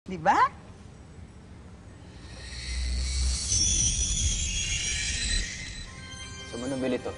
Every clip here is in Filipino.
Di ba? Saan mo nabili to?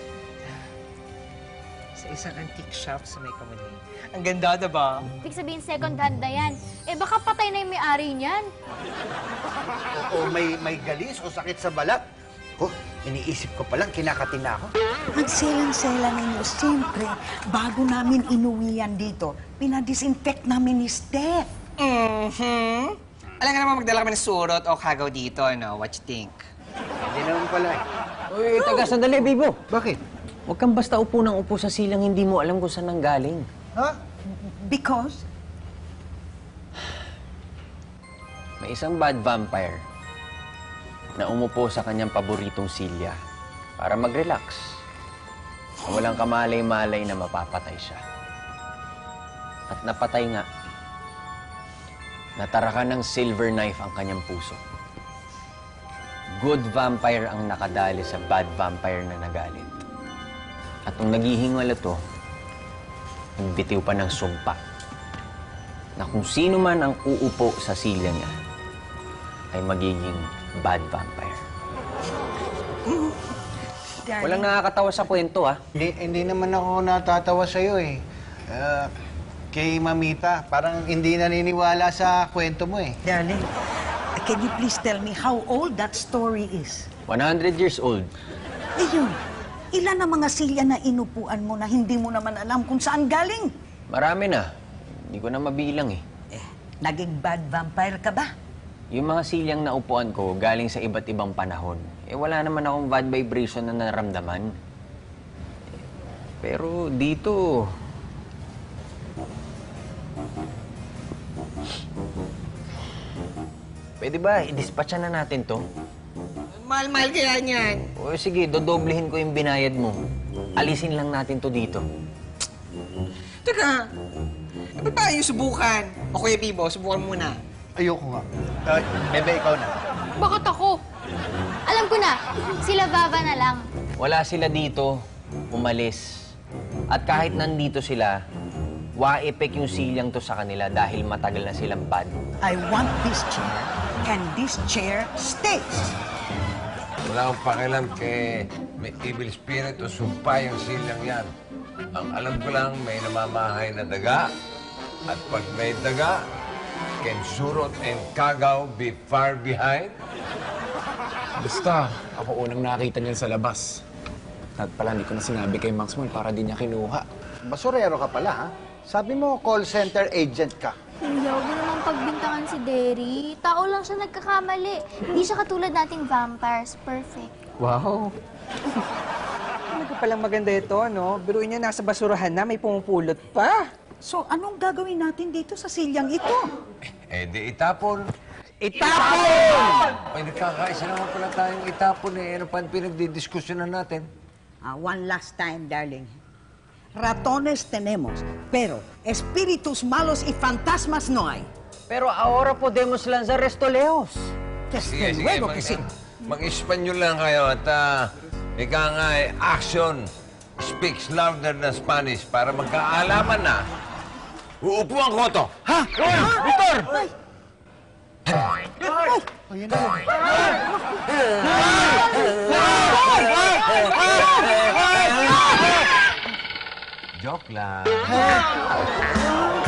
Sa isang antique shop sa may Kamuning. Ang ganda, diba? Ibig sabihin, second hand na yan. Eh, baka patay na yung may-ari niyan. O may galis o sakit sa balat. Oh, iniisip ko palang kinakatin na ako. Ang selang-sela ninyo, siyempre, bago namin inuwi yan dito, pinadisinfect namin ni Steph. Alam nga naman magdala kami ng surot o kagaw dito, ano? What you think? Hindi naman pala eh. Uy, taga, sandali, Bibo. Bakit? Huwag kang basta upo ng upo sa silang hindi mo alam kung saan nanggaling. Ha? Because? May isang bad vampire na umupo sa kanyang paboritong silya para mag-relax. Na walang kamalay-malay na mapapatay siya. At napatay nga. Natarakan ng silver knife ang kanyang puso. Good vampire ang nakadali sa bad vampire na nagalit. At nung naghihingal ito, nagbitiw pa ng sumpa na kung sino man ang uupo sa silya niya ay magiging bad vampire. Walang nakakatawa sa kwento, ha? Hindi naman ako natatawa sa'yo eh. Kay Mamita, parang hindi naniniwala sa kwento mo eh. Darling, can you please tell me how old that story is? 100 years old. Ayun, ilan ang mga silya na inupuan mo na hindi mo naman alam kung saan galing? Marami na. Hindi ko na mabilang, eh. Naging bad vampire ka ba? Yung mga silyang naupuan ko galing sa iba't ibang panahon. Eh, wala naman akong bad vibration na naramdaman. Pero dito... Pwede ba, i-dispatcha na natin to? Mahal-mahal kaya niyan. O sige, dodoblehin ko yung binayad mo. Alisin lang natin to dito. Teka, ba't tayo subukan? O Kuya Bibo, subukan muna. Ayoko nga. Bebe, ikaw na. Bakit ako? Alam ko na, sila Baba na lang. Wala sila dito, umalis. At kahit nandito sila, wa-epek yung silyang to sa kanila dahil matagal na silang bad. I want this chair, and this chair stays. Wala akong pakialam kay may evil spirit o sumpa yung silyang yan. Ang alam ko lang, may namamahay na daga. At pag may daga, can surot and kagaw be far behind? Basta, ako unang nakita niyan sa labas. At pala, hindi ko na sinabi kay Maxwell para di niya kinuha. Basurero ka pala, ha? Sabi mo, call center agent ka. Kuya, huwag mo naman pagbintangan si Derry. Tao lang siya nagkakamali. Hindi siya katulad nating vampires. Perfect. Wow. Talaga palang maganda ito, no? Biruin niya, nasa basurahan na, may pumupulot pa. So, anong gagawin natin dito sa silyang ito? Eh, di itapon. Itapon! Ay, nagkakaisa naman pala tayong itapon eh. Ano pa ang pinagdidiskusyonan natin? One last time, darling. Ratones tenemos, pero espíritus malos y fantasmas no hay. Pero ahora podemos lanzar restoleos. Desde luego que sí. Mag-Espanyol lang kayo at ika nga eh, action speaks louder than Spanish para magkaalaman na. Uupuan ko to. Ha? Victor! Joke lang.